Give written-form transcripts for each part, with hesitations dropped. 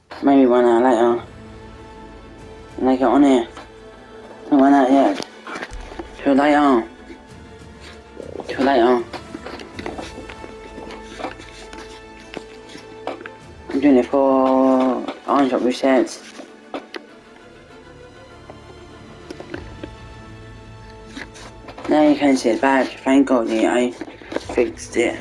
Maybe 1 hour later, and they got on here. Not 1 hour yet. Too later. Too later. I'm doing it for Iron Drop resets. Now you can see it back. Thank God I fixed it.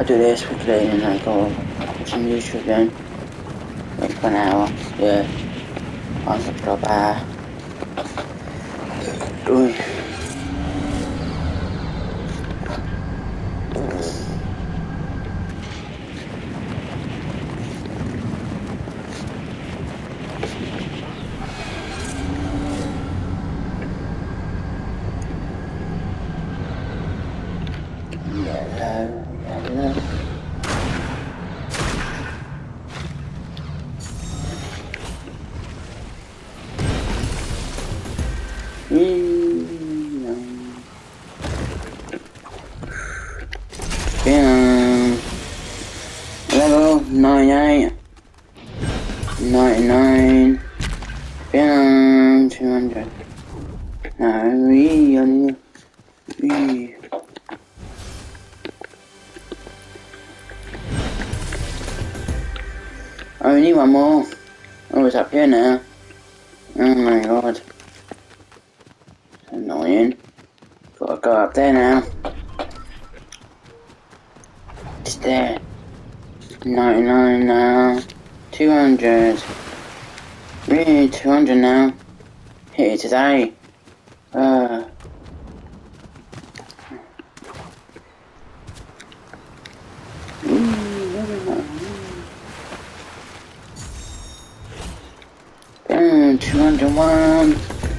I'll do this quickly and then go watch some YouTube again. Wait for an hour. Yeah. I'll stop by. Yellow. Level 98, 99, 200. No, only one more. Oh, it's up here now. Oh my god. It's annoying. Gotta go up there now. It's there. 99 now. 200. Really, 200 now. Hit it today. Boom, 201.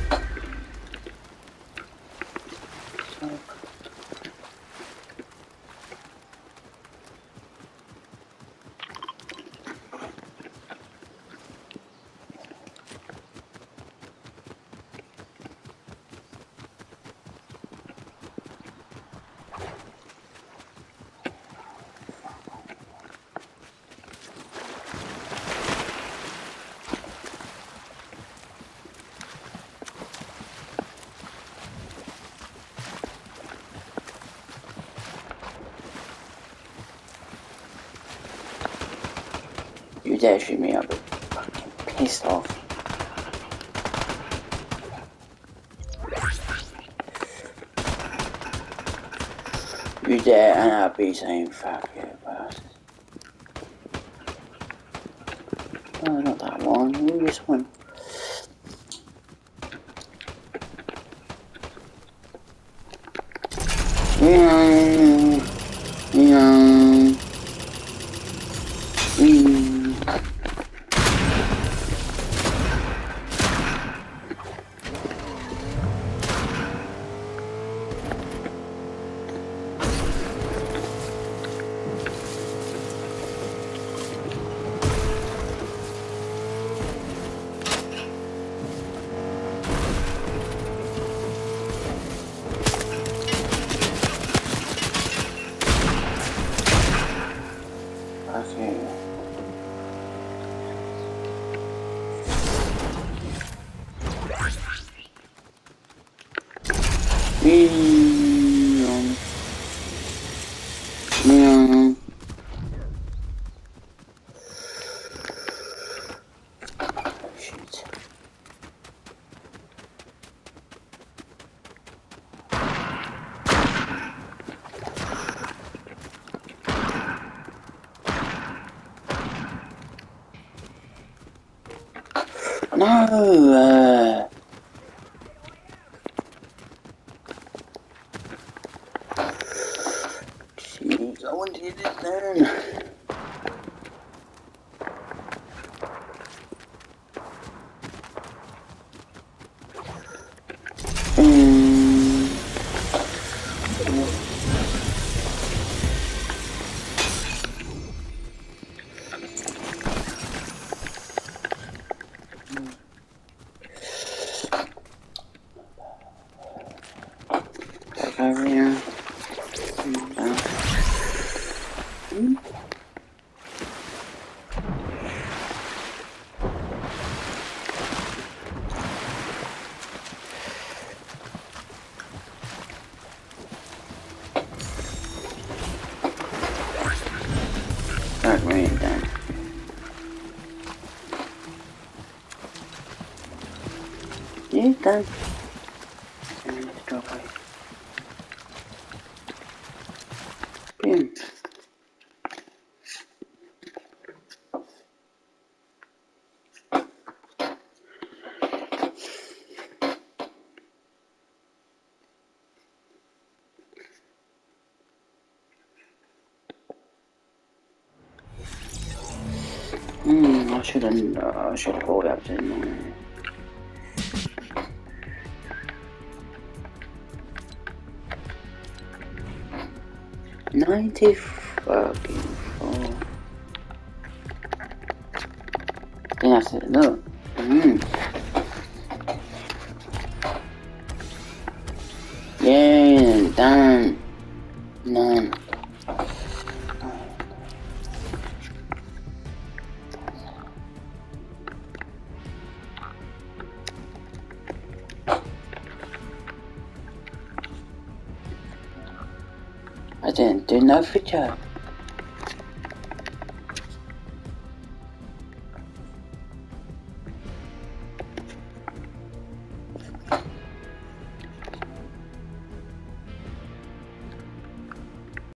You dare shoot me up, fucking pissed off. You dare, and I'll be saying fuck you, bastard. Oh, not that one. Ooh, this one. No, jeez, I wanted it then. Over here. Start raining down. Yeah, done. And then just drop away. Boom. should have rolled up to the moon. $90 fucking four. Then I said, look. Yeah, done. None. I didn't do no for job.